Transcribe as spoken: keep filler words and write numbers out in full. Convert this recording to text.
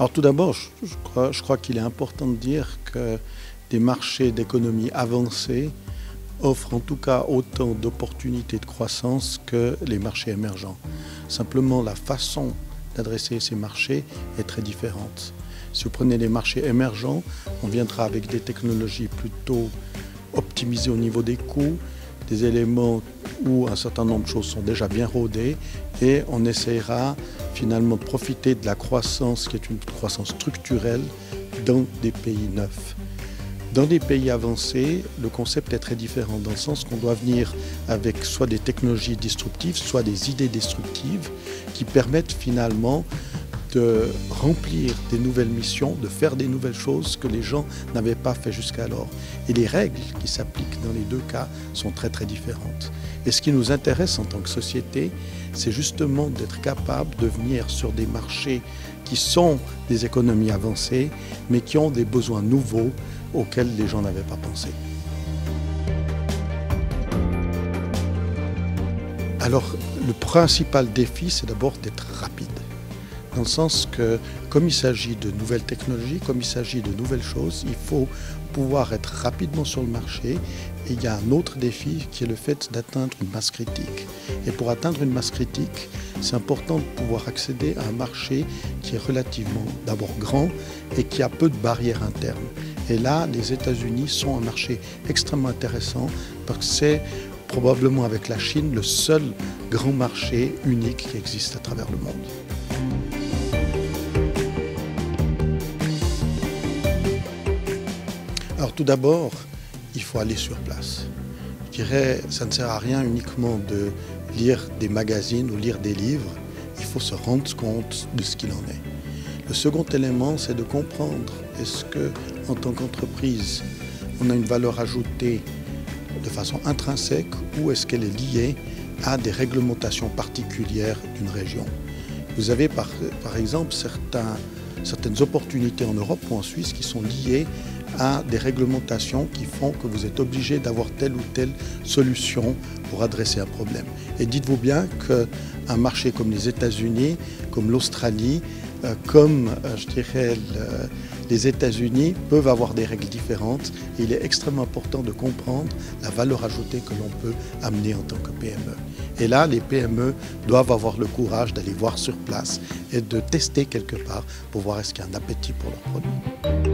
Alors tout d'abord, je, je crois, je crois qu'il est important de dire que des marchés d'économie avancée offrent en tout cas autant d'opportunités de croissance que les marchés émergents. Simplement, la façon d'adresser ces marchés est très différente. Si vous prenez les marchés émergents, on viendra avec des technologies plutôt optimisées au niveau des coûts, des éléments où un certain nombre de choses sont déjà bien rodées et on essaiera finalement de profiter de la croissance qui est une croissance structurelle dans des pays neufs. Dans des pays avancés, le concept est très différent dans le sens qu'on doit venir avec soit des technologies disruptives, soit des idées destructives qui permettent finalement de remplir des nouvelles missions, de faire des nouvelles choses que les gens n'avaient pas fait jusqu'alors. Et les règles qui s'appliquent dans les deux cas sont très très différentes. Et ce qui nous intéresse en tant que société, c'est justement d'être capable de venir sur des marchés qui sont des économies avancées, mais qui ont des besoins nouveaux auxquels les gens n'avaient pas pensé. Alors, le principal défi, c'est d'abord d'être rapide. Dans le sens que, comme il s'agit de nouvelles technologies, comme il s'agit de nouvelles choses, il faut pouvoir être rapidement sur le marché. Et il y a un autre défi qui est le fait d'atteindre une masse critique. Et pour atteindre une masse critique, c'est important de pouvoir accéder à un marché qui est relativement d'abord grand et qui a peu de barrières internes. Et là, les États-Unis sont un marché extrêmement intéressant parce que c'est probablement avec la Chine le seul grand marché unique qui existe à travers le monde. Alors tout d'abord, il faut aller sur place. Je dirais, ça ne sert à rien uniquement de lire des magazines ou lire des livres, il faut se rendre compte de ce qu'il en est. Le second élément, c'est de comprendre est-ce que, en tant qu'entreprise, on a une valeur ajoutée de façon intrinsèque ou est-ce qu'elle est liée à des réglementations particulières d'une région. Vous avez par, par exemple certains, certaines opportunités en Europe ou en Suisse qui sont liées à des réglementations qui font que vous êtes obligé d'avoir telle ou telle solution pour adresser un problème. Et dites-vous bien qu'un marché comme les États-Unis, comme l'Australie, euh, comme euh, je dirais le, les États-Unis peuvent avoir des règles différentes et il est extrêmement important de comprendre la valeur ajoutée que l'on peut amener en tant que P M E. Et là, les P M E doivent avoir le courage d'aller voir sur place et de tester quelque part pour voir est-ce qu'il y a un appétit pour leurs produits.